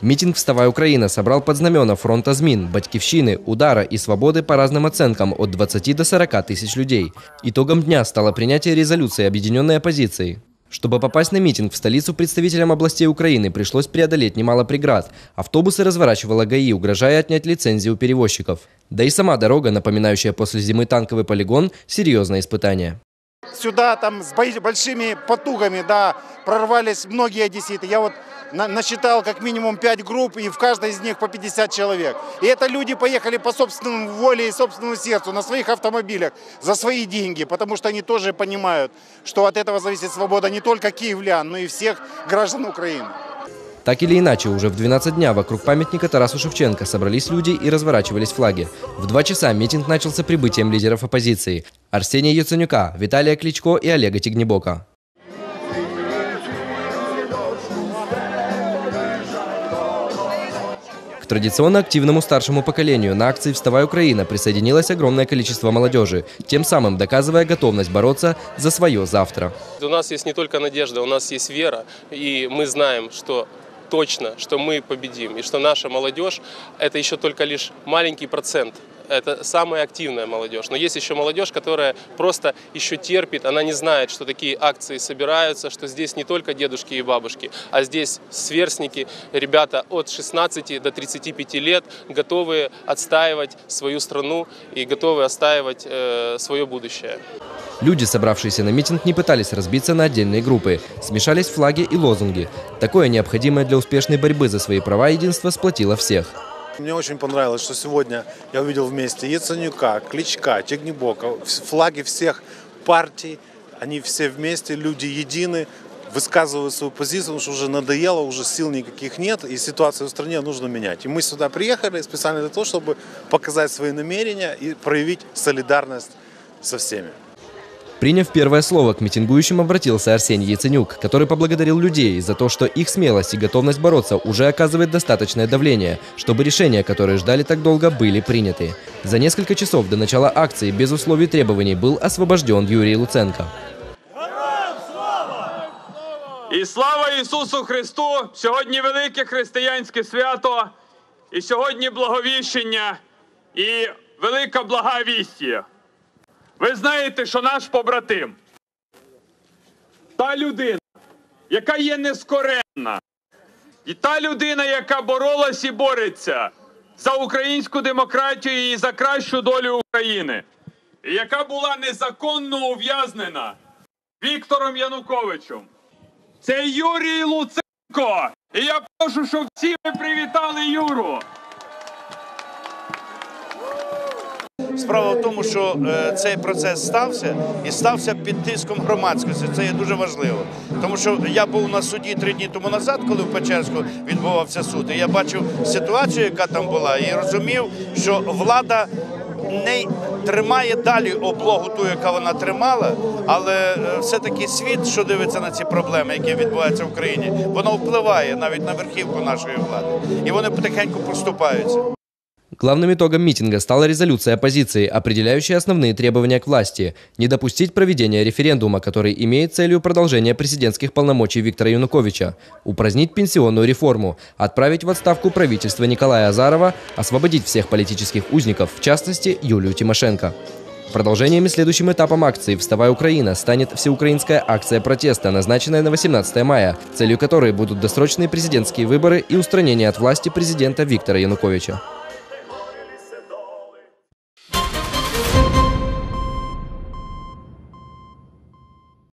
Митинг «Вставай, Украина» собрал под знамена фронта змін, Батьківщины, Удара и Свободы по разным оценкам от 20 до 40 тысяч людей. Итогом дня стало принятие резолюции объединенной оппозиции. Чтобы попасть на митинг в столицу, представителям областей Украины пришлось преодолеть немало преград. Автобусы разворачивала ГАИ, угрожая отнять лицензии у перевозчиков. Да и сама дорога, напоминающая после зимы танковый полигон, серьезное испытание. Сюда там с большими потугами, да, прорвались многие одесситы. Я вот насчитал как минимум 5 групп, и в каждой из них по 50 человек. И это люди поехали по собственной воле и собственному сердцу, на своих автомобилях, за свои деньги, потому что они тоже понимают, что от этого зависит свобода не только киевлян, но и всех граждан Украины. Так или иначе, уже в 12 дня вокруг памятника Тарасу Шевченко собрались люди и разворачивались флаги. В 2 часа митинг начался прибытием лидеров оппозиции – Арсения Яценюка, Виталия Кличко и Олега Тигнебока. К традиционно активному старшему поколению на акции «Вставай, Украина» присоединилось огромное количество молодежи, тем самым доказывая готовность бороться за свое завтра. У нас есть не только надежда, у нас есть вера, и мы знаем, что точно, что мы победим, и что наша молодежь – это еще только лишь маленький процент. Это самая активная молодежь. Но есть еще молодежь, которая просто еще терпит, она не знает, что такие акции собираются, что здесь не только дедушки и бабушки, а здесь сверстники, ребята от 16 до 35 лет, готовые отстаивать свою страну и готовы отстаивать свое будущее. Люди, собравшиеся на митинг, не пытались разбиться на отдельные группы. Смешались флаги и лозунги. Такое необходимое для успешной борьбы за свои права единство сплотило всех. Мне очень понравилось, что сегодня я увидел вместе Яценюка, Кличка, Тигнебока, флаги всех партий, они все вместе, люди едины, высказывают свою позицию, потому что уже надоело, уже сил никаких нет, и ситуацию в стране нужно менять. И мы сюда приехали специально для того, чтобы показать свои намерения и проявить солидарность со всеми. Приняв первое слово, к митингующим обратился Арсений Яценюк, который поблагодарил людей за то, что их смелость и готовность бороться уже оказывает достаточное давление, чтобы решения, которые ждали так долго, были приняты. За несколько часов до начала акции без условий и требований был освобожден Юрий Луценко. І слава Ісусу Христу! Сьогодні велике християнське свято, і сьогодні благовіщення, і велика благовістя. Ви знаєте, що наш побратим, та людина, яка є нескоренна, і та людина, яка боролась і бореться за українську демократію і за кращу долю України, і яка була незаконно ув'язнена Віктором Януковичем, це Юрій Луценко. І я прошу, щоб всі ви привітали Юру. Справа в тому, що цей процес стався і стався під тиском громадськості. Це є дуже важливо. Тому що я був на суді 3 дні тому назад, коли в Печерську відбувався суд. І я бачив ситуацію, яка там була, і розумів, що влада не тримає далі облогу ту, яка вона тримала, але все-таки світ, що дивиться на ці проблеми, які відбуваються в Україні, воно впливає навіть на верхівку нашої влади. І вони потихеньку поступаються. Главным итогом митинга стала резолюция оппозиции, определяющая основные требования к власти – не допустить проведения референдума, который имеет целью продолжения президентских полномочий Виктора Януковича, упразднить пенсионную реформу, отправить в отставку правительство Николая Азарова, освободить всех политических узников, в частности Юлию Тимошенко. Продолжением и следующим этапом акции «Вставай, Украина» станет всеукраинская акция протеста, назначенная на 18 мая, целью которой будут досрочные президентские выборы и устранение от власти президента Виктора Януковича.